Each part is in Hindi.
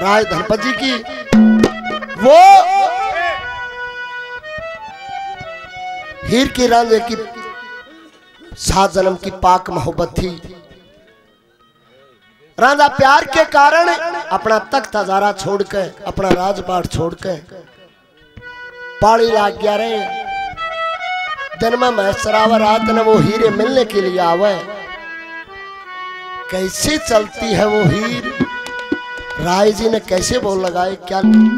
राज धनपत जी की वो हीर की रांझे की 7 जन्म की पाक मोहब्बत थी। रांझा प्यार के कारण अपना तख्त हजारा छोड़ के अपना राजपाट छोड़ के पाड़ी लाग गया रहे। दिन में महसरावा रात ने वो हीरे मिलने के लिए आवे। कैसे चलती है वो हीर, राय जी ने कैसे बोल लगाए क्या।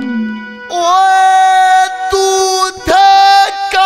ओए दूध का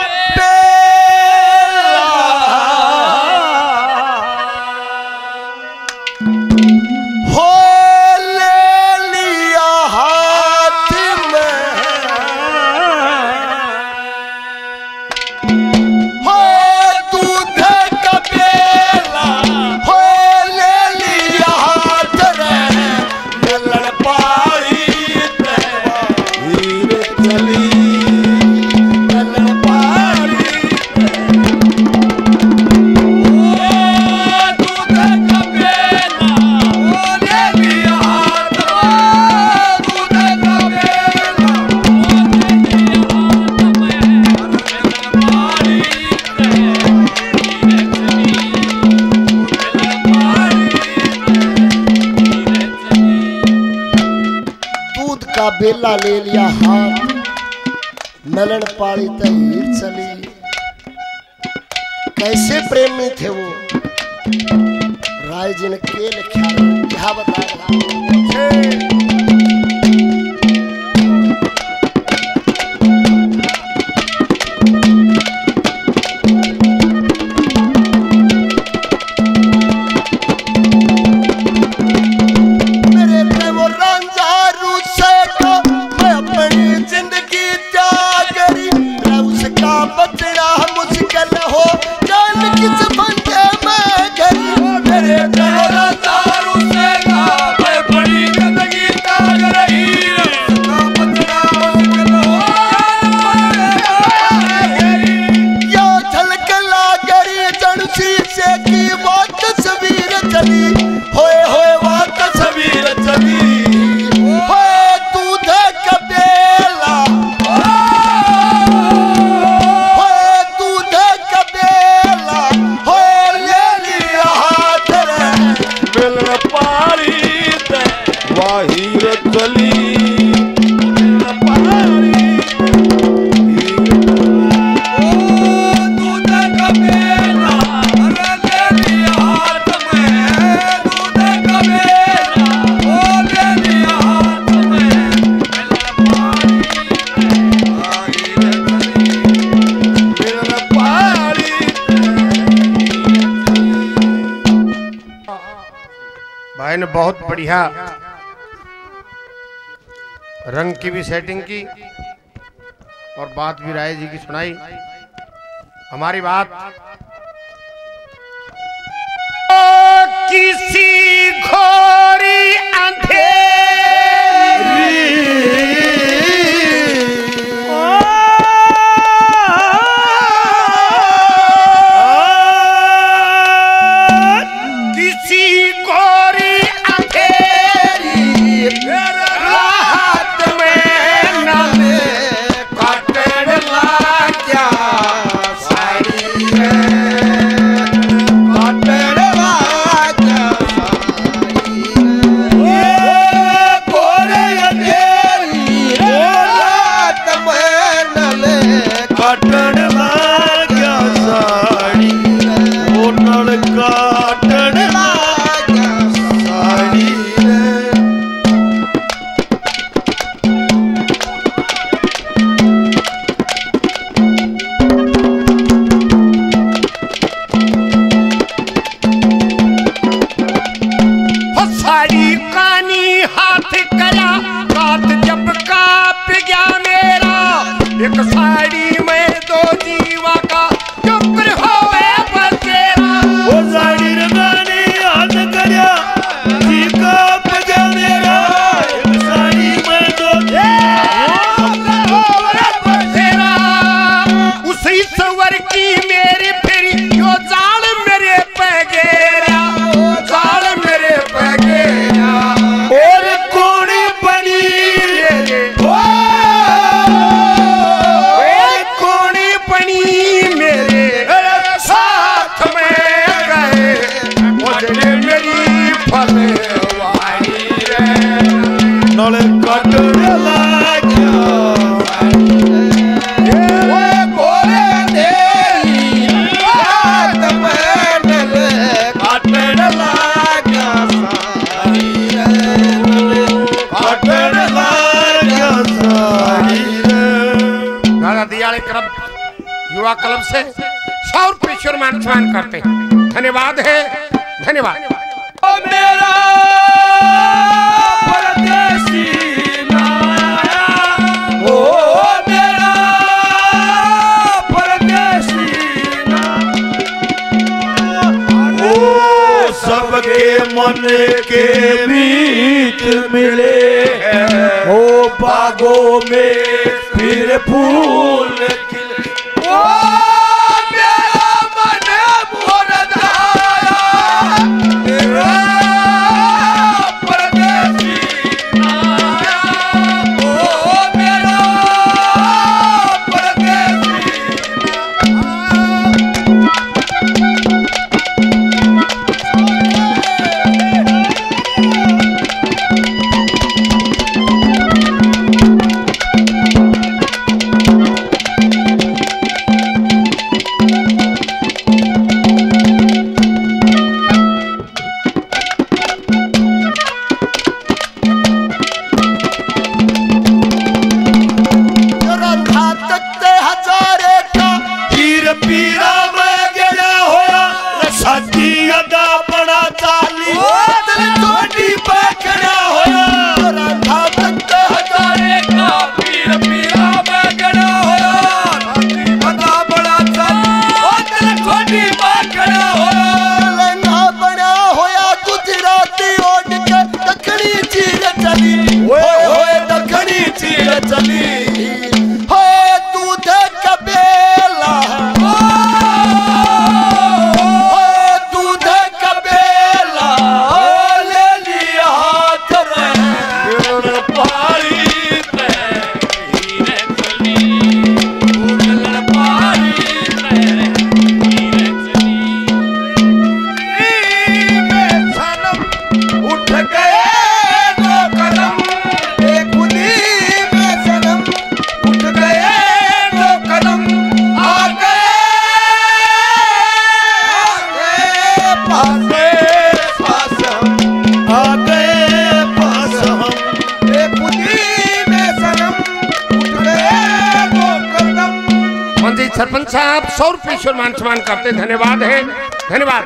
बेला ले लिया हाथ, नलन पाड़ी ते हीर चली। कैसे प्रेमी थे वो, राय जी ने के लिखा क्या बता रहा। भाई ने बहुत बढ़िया रंग की भी सेटिंग की और बात भी राय जी की सुनाई। हमारी बात किसी घोरी अंधेरी नल कटण लाग्या गोरे तेरी रात में नल कटण लाग्या कटण लाग्या दादा दियाले क्लब युवा क्लब से 100 रुपये सम्मान करते हैं। धन्यवाद है, धन्यवाद। मेरा परदेसी नाया, ओ मेरा परदेसी नाया, ओ सबके मन के बीच मिले हैं, ओ बागों में फिर फूल खिले, ओ मेरा मन मुरझाया, तेरा परदेसी नाया, ओ मेरा परदेसी सरपंच साहब 100 रुपये सम्मान करते। धन्यवाद है, धन्यवाद।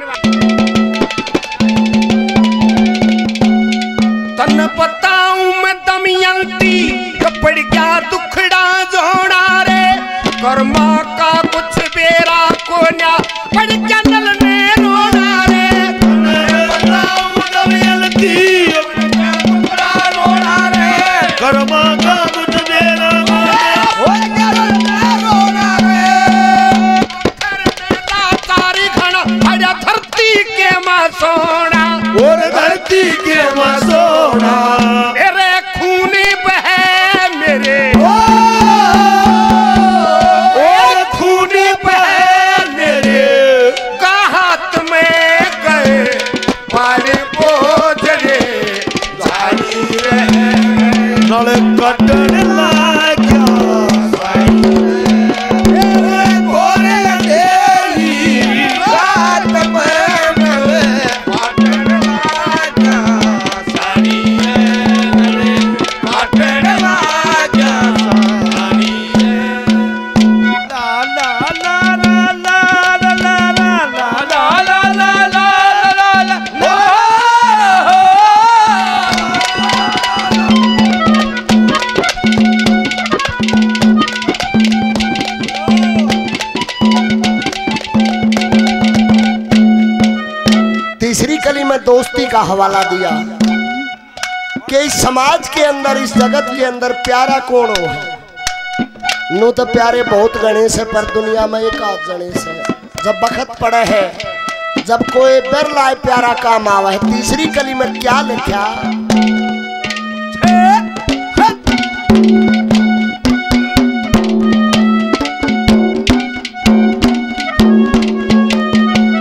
तन बताऊं मैं दमयंती पड़ गया दुखड़ा जोड़ा रे, कर्मा का कुछ बेरा को न्या पड़ गया नल ने रोना रे। तन बताऊं दमयंती दुखड़ा जोड़ा रे, कर्मा का कुछ बेरा को न्या रोना रे। धरती के मां सोना और धरती के मां सोना, मेरे खूनी बहे मेरे, और खूनी बहे मेरे, का हाथ में गए मारे बोझरे जानी रहे नल कटन लाग्या गोरे तेरी रात में नल कटन लाग्या सानी नल कटन लाग्या सानी ला ला ला ला ला ला ला ला ला ला ला ला। तीसरी कली में दोस्ती का हवाला दिया कि इस समाज के अंदर, इस जगत के अंदर प्यारा कौन हो है। नो तो प्यारे बहुत गणेश है, पर दुनिया में एक आध गणेश है। जब बखत पड़े है, जब कोई बर लाए प्यारा काम आवा है। तीसरी कली में क्या लिखा,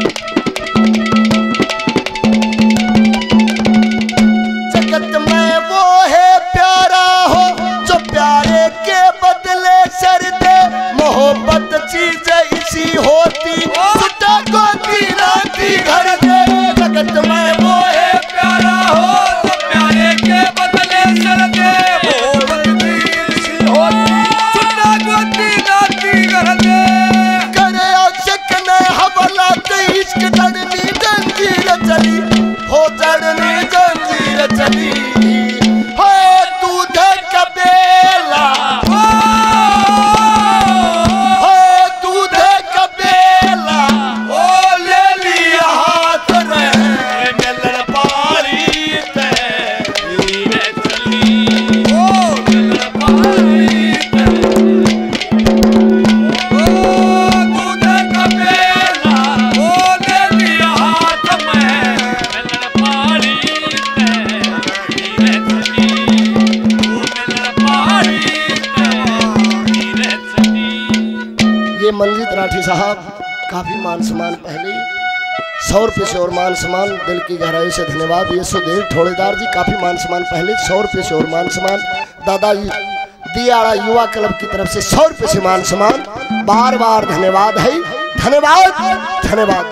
जगत में वो वो है प्यारा हो जो प्यारे के बदले सर दे। मोहब्बत चीज इसी होती छुट्टा गोती राती घर दे। जगत में वो है प्यारा हो तो प्यारे के बदले सर दे। मोहब्बत चीज इसी होती छुट्टा गोती राती घर दे। करे आशिक ने हवाला ते इश्क जड़नी जंजीर चली हो जड़नी जंजीर चली हो दूध का बेला हो दूध का बेला ओ ले लिया हाथ में मिलन पारी ते नीरे चली। ओ मिलन पारी ते ओ दूध का बेला ओ ले लिया हाथ में मिलन पारी ते नीरे चली। ओ मिलन पारी ते नीरे चली। ये मंजीत राठी साहब काफी मान सम्मान पहले 100 रुपये से और मान सम्मान दिल की गहराई से धन्यवाद। ये सुधीर ठोड़ेदार जी काफी मान सम्मान पहले 100 रुपये से और मान सम्मान। दादाजी दियाड़ा युवा क्लब की तरफ से 100 रुपये से मान सम्मान। बार बार धन्यवाद है, धन्यवाद धन्यवाद।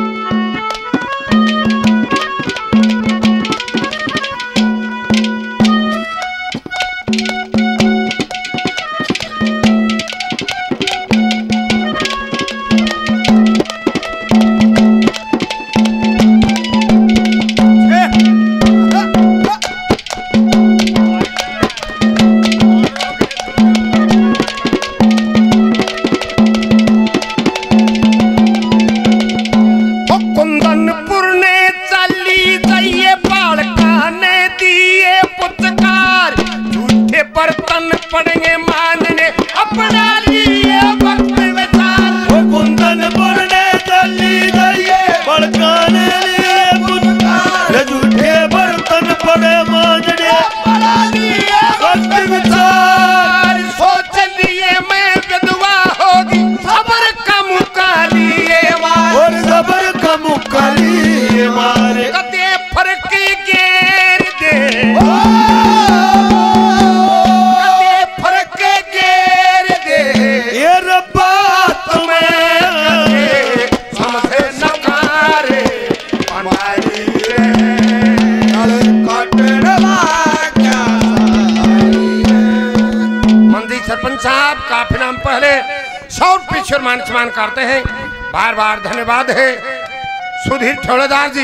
कुंदनपुर ने चली जाइए बालका ने दिए पुचकार। झूठे बर्तन पड़ेंगे मानने अपना लिए वक्त विचार। कुंदनपुर ने चली जाइए बड़काने लिए पुचकार। झूठे बर्तन पड़े मांझने अपना लिए वक्त विचार। सोच लिए मैं विधवा होगी सबर का मुका लिए और सबर का मुक्का लिए मारे। कदे फर्क गेर दे कदे फर्क गेर दे। ये रब्बा तुम्हें समझे नकारे बनाई रे मंदी सरपंच साहब काफी नाम पहले 100 रुपये से मान सम्मान करते हैं। बार बार धन्यवाद है सुधीर ठोड़ेदार जी।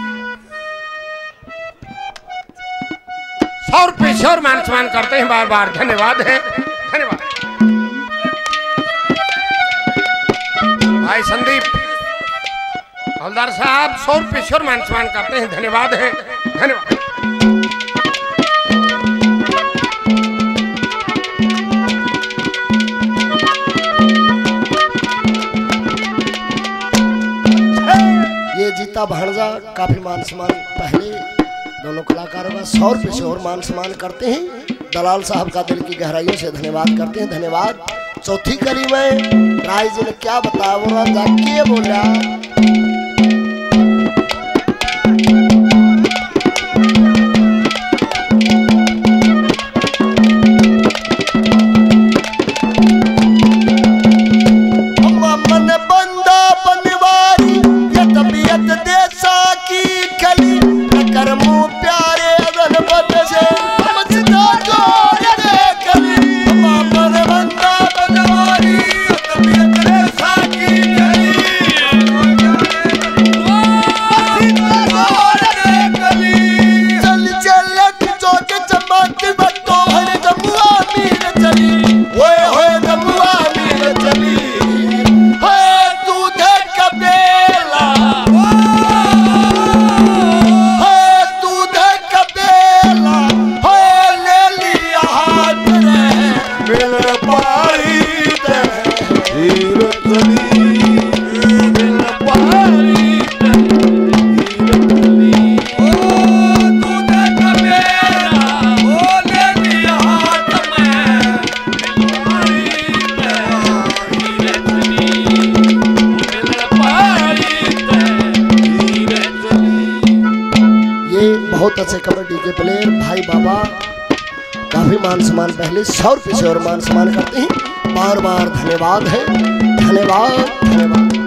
100 रुपये से और मान सम्मान करते हैं। बार बार धन्यवाद है, धन्यवाद। भाई संदीप हवलदार साहब 100 रुपये से और मान सम्मान करते हैं। धन्यवाद है, धन्यवाद। ये जीता भाणजा काफी मान सम्मान पहले दोनों कलाकारों का 100 रुपये से और मान सम्मान करते हैं। दलाल साहब का दिल की गहराइयों से धन्यवाद करते हैं, धन्यवाद। चौथी कड़ी में राय जी ने क्या बताया वो राजा के बोला। मन बंदा बनवारी ये तबीयत देसा की खली करमू प्यारे अदन बद से समझदा जोड़ दे खली। मन बंदा बनवारी ये तबीयत देसा की खली से कबड्डी के प्लेयर भाई बाबा काफी मान सम्मान पहले 100 रुपये से और मान सम्मान करते हैं। बार बार धन्यवाद है, धन्यवाद धन्यवाद।